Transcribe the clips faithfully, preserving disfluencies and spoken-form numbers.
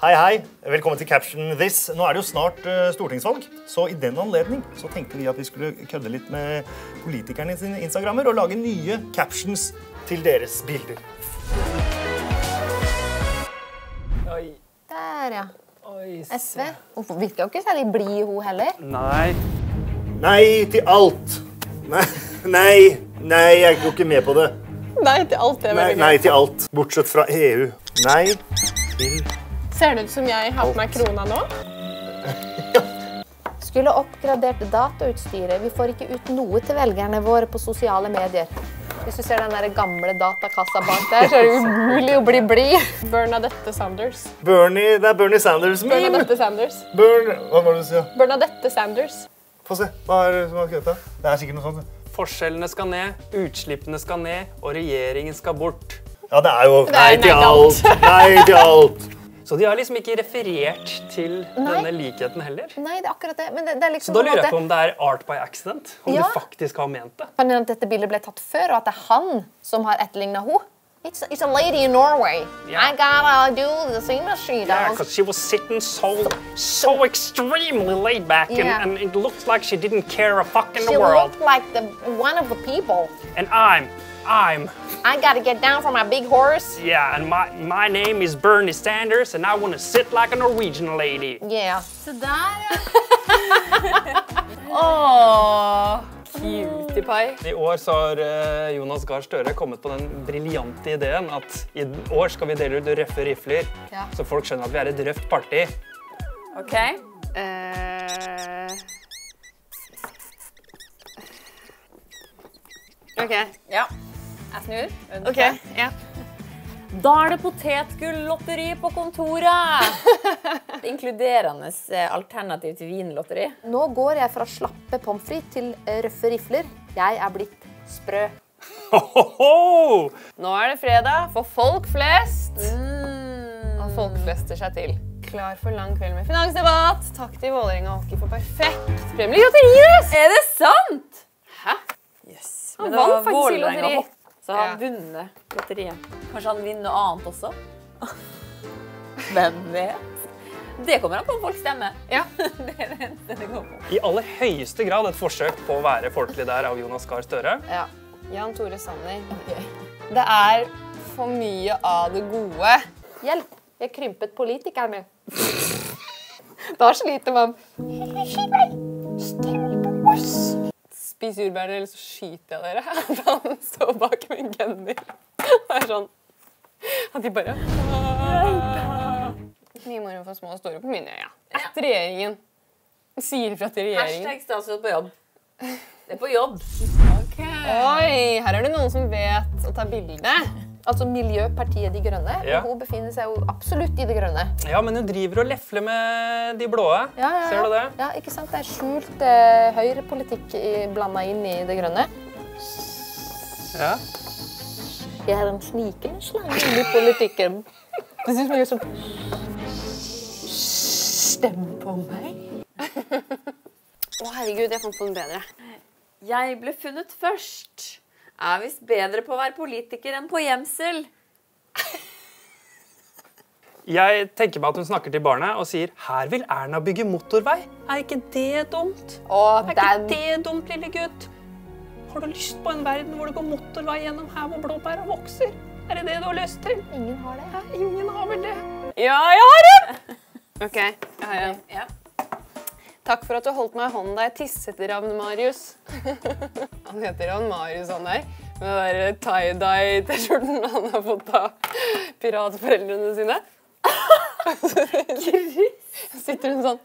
Hei, hei. Velkommen til Caption This. Nå er det jo snart uh, stortingsvalg, så i den anledning så tenkte vi at vi skulle kødde litt med politikerne sine Instagrammer og lage nye captions til deres bilder. Oi. Der, ja. Oi, S V. Hvorfor virker jo ikke særlig blid hun heller? Nei. Nei til alt. Nei, nei, nei, jeg går ikke med på det. Nei til alt, det er Nei, veldig nei gøy. til alt, bortsett fra E U. Nei til... Ser det ut som jeg har på meg krona nå? Skulle oppgradert datautstyret. Vi får ikke ut noe til velgerne våre på sosiale medier. Hvis du ser den der gamle datakassa bak der, så er det umulig å bli blid. Bernadette Sanders. Bernie, det er Bernie Sanders meme. Bernadette Sanders. Bern... Hva var det du sier? Bernadette Sanders. Få se, hva er det som har skrevet det? Det er sikkert noe sånt. Forskjellene skal ned, utslippene skal ned, og regjeringen skal bort. Ja, det er jo Det nei er til nei til alt. Nei til alt. Så de har liksom ikke referert til Nei. denne likheten heller. Nei, det er akkurat det. Men det, det er liksom Så da lurer jeg på på om det er art by accident, om Ja. du faktisk har ment det. en måte at dette bildet ble tatt før, og at det er han som har etterlignet henne. It's, it's a lady in Norway. Yeah. I gotta do the same as she Yeah, does. because she was sitting so, so extremely laid back, and, Yeah. and it looked like she didn't care a fuck in She the world. looked like the one of the people. And I'm, I'm, I gotta get down from my big horse. yeah, and my, my name is Bernie Sanders, and I want to sit like a Norwegian lady. Yeah. Så der, ja. Åh, cutie pie. I år så har eh, Jonas Gahr Støre kommet på den briljante ideen at i år skal vi dele ut røffe rifler, Ja. så folk skjønner at vi er et røft parti. Ok. Uh, Ok, ja. Jeg snur. ok, ja. Da er det potetgull-lotteri på kontoret. Inkluderende eh, alternativ til vinlotteri. Nå går jeg fra slappe pommes frites til eh, røffe rifler. Jeg er blitt sprø. Hohoho! Nå er det fredag for folk flest. Og folk flester seg til. Klar for lang kveld med finansdebatt. Takk til Vålerenga Hockey for perfekt premie i lotteriet. Er det sant? Hæ? Yes. Han Men det vant var faktisk i Vålerenga lotteri. Hopp, så han Ja. vunnet lotteriet. Kanskje han vinner noe annet også? Hvem vet? Det kommer an på om folk stemmer. Ja. Det er det eneste det går på. I aller høyeste grad et forsøk på å være folkelig der av Jonas Gahr Støre. Ja. Jan Tore Sanner. Det er for mye av det gode. Hjelp! Jeg krympet politikerne. Da sliter man. Spis jordbærene, eller så skyter jeg dere. At han står bak med en gunner. Det er sånn at de bare Mye moro for små og store på mine øya. Etter regjeringen. Sier fra til regjeringen. Hashtag statsråd på jobb. Det er på jobb. Oi, her er det noen som vet å ta bilde. Altså Miljøpartiet De Grønne. Ja. Og hun befinner seg jo absolutt i Det Grønne. Ja, men hun driver og lefler med de blåe. Ja, ja, ja. Ser du det? Ja, ikke sant? Det er skjult eh, høyrepolitikk i- blandet inn i Det Grønne. Ja. Jeg er en snikende slange inn i politikken. Det synes jeg er sånn... Stem på meg. Å herregud, jeg fant på den bedre. Jeg ble funnet først. Er visst bedre på å være politiker enn på gjemsel. Jeg tenker meg at hun snakker til barnet og sier «Her vil Erna bygge motorvei. Er ikke det dumt? Å, Er ikke den... det dumt, lille gutt? Har du lyst på en verden hvor det går motorvei gjennom her hvor blåbæra vokser? Er det det du har lyst til? Ingen har det. Hæ? Ingen har vel det? Ja, jeg har det! Ok, jeg har en. Ja. Takk for at du holdt meg i hånden da jeg tisset i Ravn Marius. Han heter Ravn Marius, han der. Med den der tie-dye-t-skjorten han har fått av piratforeldrene sine. Så sitter hun sånn.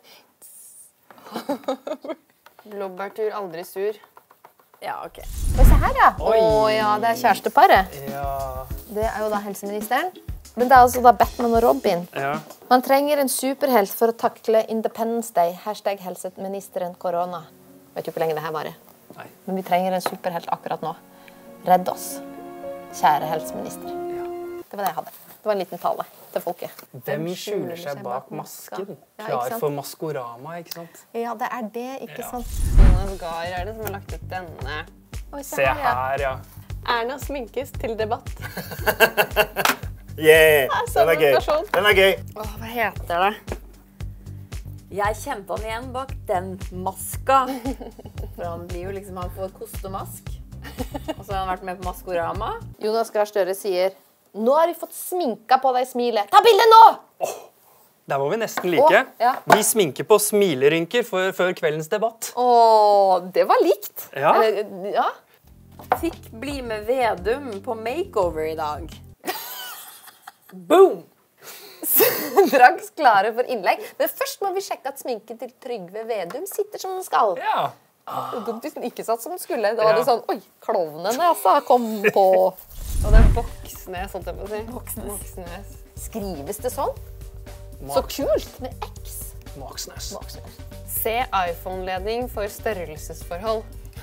Blåbærtur, aldri sur. Ja, ok. Og se her, ja. Å ja, det er kjæresteparet. Ja. Det er jo da helseministeren. Men det er altså da Batman og Robin. Ja. Man trenger en superhelt for å takle Independence Day. Hashtag helseministeren korona. Vet jo ikke hvor lenge det her varer. Nei. Men vi trenger en superhelt akkurat nå. Redd oss, kjære helseminister. Det var det jeg hadde. Det var en liten tale til folket. Hvem skjuler seg bak masken? Ja, ikke Klar sant? for Maskorama, ikke sant? Ja, det er det, ikke Ja. sant? Jonas Gahr er det som har lagt ut denne. Oi, Se her, ja. Erna sminkes til debatt. Yeah, den er gøy. prestasjon. Den er gøy. Åh, hva heter det? Jeg kjente han igjen bak den maska. For han blir jo liksom, han får kostemask. Og så har han vært med på Maskorama. Jonas Gahr Støre sier, nå har vi fått sminka på deg smilet. Ta bildet nå! Der var vi nesten like. Å, ja. Vi sminker på smilerynker for, før kveldens debatt. Åh, det var likt. Ja. Eller, ja. Fikk bli med Vedum på makeover i dag. Boom! Straks klare for innlegg. Men først må vi sjekke at sminken til Trygve Vedum sitter som den skal. Ja. Den ikke satt som den skulle. Da var Ja. det sånn, oi, klovnen altså, kom på. Og det er Voksnes, holdt jeg på å si. Voksnes. Voksnes. Skrives det sånn? Så kult med X. Maksnes. Se iPhone-ledning for størrelsesforhold.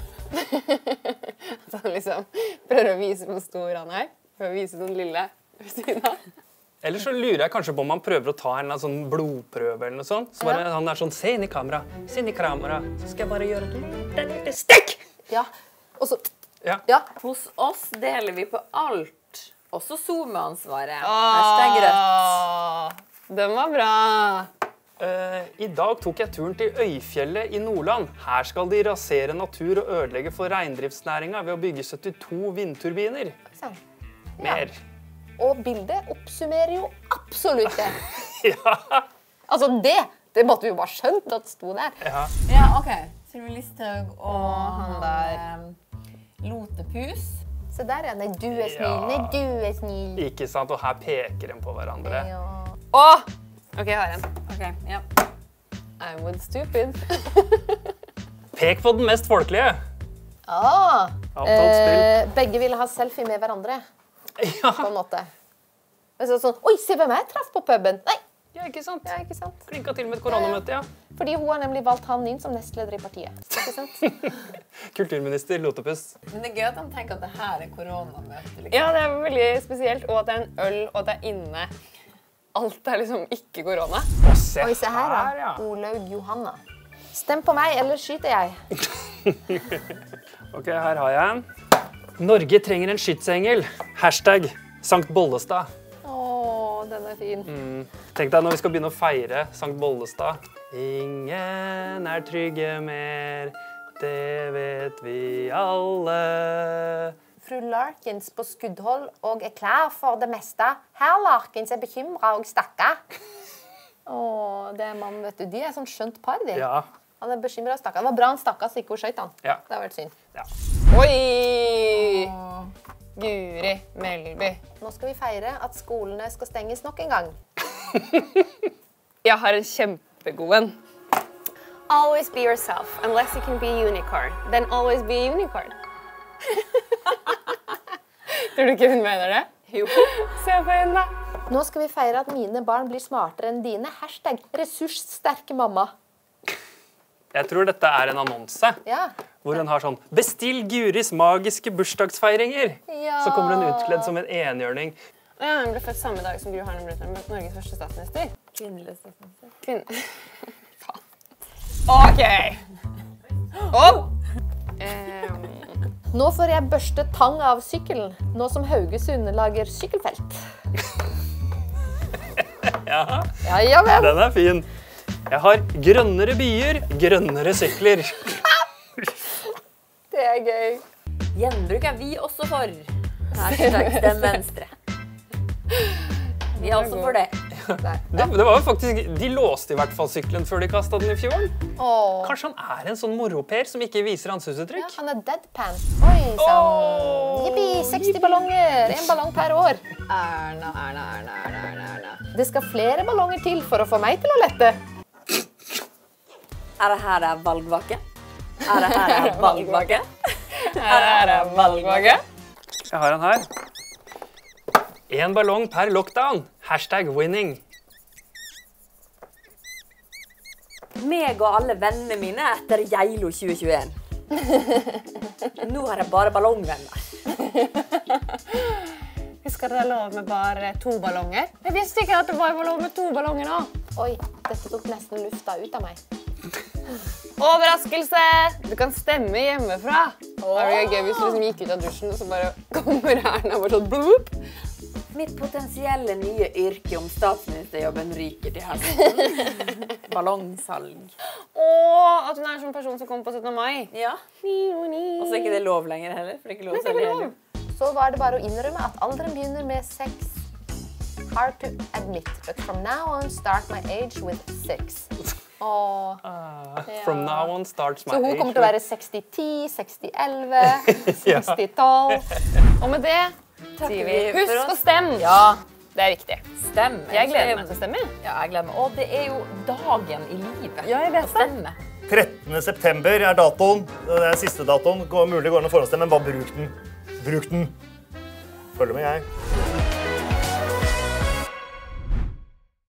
Så han liksom prøver å vise hvor stor han er. Prøver å vise den lille ved siden av. Eller så lurer jeg kanskje på om han prøver å ta en eller annen sånn blodprøve eller noe sånt. Så bare han er sånn, se inn i kamera, se inn i kamera. Så skal jeg bare gjøre et lite, lite stikk! Ja, og så, Ja. ja. Hos oss deler vi på alt. Også SoMe-ansvaret. Hashtag rødt. Den var bra. Eh, I dag tok jeg turen til Øyfjellet i Nordland. Her skal de rasere natur og ødelegge for reindriftsnæringa ved å bygge syttito vindturbiner. Sånn. Mer. Og bildet oppsummerer jo absolutt det. Ja. Altså det, det måtte vi jo bare skjønt at det sto der. Ja. Ja, ok. Sylvi Listhaug og han der Lotepus. Se der, ja. Nei, du er snill. Nei, du er snill. Ikke sant? Og her peker de på hverandre. Ja. Åh! Ok, jeg har en. Ok, ja. I'm with stupid. Pek på den mest folkelige. Ah, Avtalt spill. eh, begge ville ha selfie med hverandre, Ja. på en måte. Men så sånn, oi, se hvem jeg traff på puben. Nei, Ja, ikke sant? ja, ikke sant. Klinka til med et koronamøte, ja. Fordi hun har nemlig valgt han inn som nestleder i partiet. Ikke sant? Kulturminister Lotepus. Men det er gøy at de tenker at det her er koronamøte. Liksom. Ja, det er veldig spesielt. Og at det er en øl, og at det er inne. Alt er liksom ikke korona. Og se Oi, se her, da. ja. Olaug Johanna. Stem på meg, eller skyter jeg. Ok, her har jeg en. Norge trenger en skytsengel. Hashtag Sankt Bollestad. Åh, den er fin. Tenk deg når vi skal begynne å feire Sankt Bollestad. Ingen er trygge mer, det vet vi alle. Fru Larkins på skuddhold og er klar for det meste. Herr Larkins er bekymret og stakker. Åh, det er mann, vet du. De er sånn skjønt par, de. Ja, Han er bekymret og stakker. Det var bra han stakket, så ikke hun skjøt han. Ja. Det har vært synd. ja. Oi! Guri Melby. Nå skal vi feire at skolene skal stenges nok en gang. Jeg har en kjempegod en. Always be yourself, unless you can be a unicorn. Then always be a unicorn. Tror du ikke hun mener det? Jo. Se på henne, da. Nå skal vi feire at mine barn blir smartere enn dine. Hashtag ressurssterke mamma. Jeg tror dette er en annonse, Ja. hvor hun har sånn «Bestill Guris magiske bursdagsfeiringer». Ja. Så kommer hun utkledd som en enhjørning. Ja, hun ble født samme dag som Gro Harlem Brundtland, Norges første statsminister. Kvinnelig statsminister. Kvinn... Faen. Ok. Opp! Um, Nå får jeg børste tang av sykkelen, nå som Haugesund lager sykkelfelt. Ja, Ja, ja vel. den er fin. Jeg har grønnere byer, grønnere sykler. Det er gøy. Gjenbruk er vi også for. Hashtag stem venstre. Vi er også for det. Det, det var jo faktisk, de låste i hvert fall syklen før de kastet den i fjorden. Åh. Kanskje han er en sånn moroper som ikke viser Ja, ansiktsuttrykk? han er deadpan. Oi, sann. Jippi, seksti ballonger. En ballong per år. Erna, Erna, Erna, Erna, Erna, Erna. Det skal flere ballonger til for å få meg til å lette. Er det her er valgvake? Er det her er valgvake? Her er det valgvake. Jeg har han her. En ballong per lockdown. Hashtag winning. Meg og alle vennene mine etter Geilo tjue tjueen. Nå har jeg bare ballongvenner. Husker dere lov med bare to ballonger? Jeg visste ikke at det bare var lov med to ballonger nå. Oi, dette tok nesten lufta ut av meg. Overraskelse! Du kan stemme hjemmefra. Det er jo gøy hvis du liksom gikk ut av dusjen, og så bare kommer Erna bare sånn bloop. Mitt potensielle nye yrke om statsministerjobben ryker til høsten. Ballongsalg. Åh, at hun er en sånn person som kommer på syttende mai. Ja. Og så er ikke det lov lenger heller, for det er ikke lov å selge heller. Så var det bare å innrømme at alderen begynner med sex. Hard to admit, but from now on start my age with six. Åh. Uh, from now on starts my Så hun age. kommer til å være seksti ti, seksti elleve, seksti tolv. Og med det sier vi vi for husk oss. å stemme. Ja, Det er viktig. stem. Jeg gleder meg til å stemme. Ja, jeg gleder meg. Og det er jo dagen i livet. Ja, jeg vet å stemme. trettende september er datoen. Det er siste datoen. Går mulig går det an å forhåndsstemme, men bare bruk den. Bruk den. Følg med, jeg.